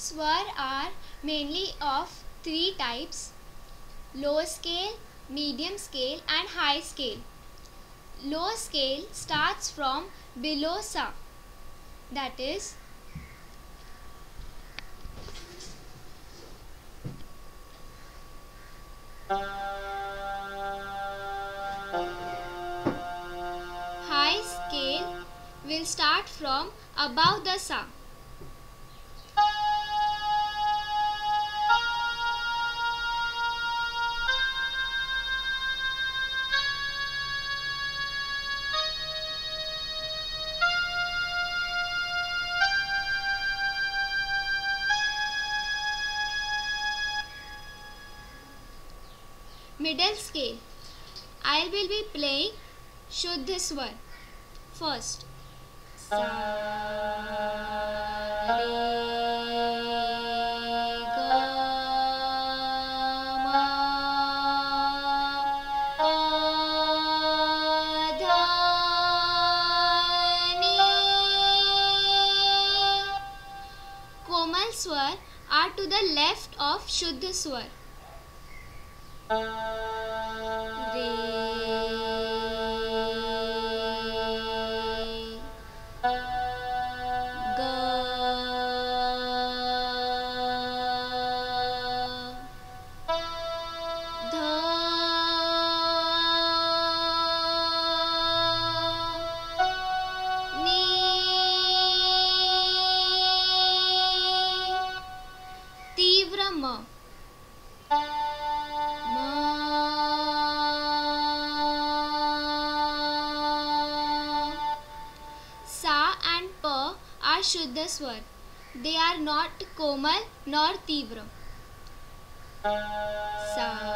Swar are mainly of three types: low scale, medium scale and high scale. Low scale starts from below sa, that is high scale will start from above the sa. Middle scale, I will be playing Shuddha Swar. First, sa, re, ga, ma, pa, dha, ni. Komal Swar are to the left of Shuddha Swar. Re, ga, dha, ni. Tivra ma, Sa and Pa are Shuddha Swar. They are not Komal nor Tivra. Sa.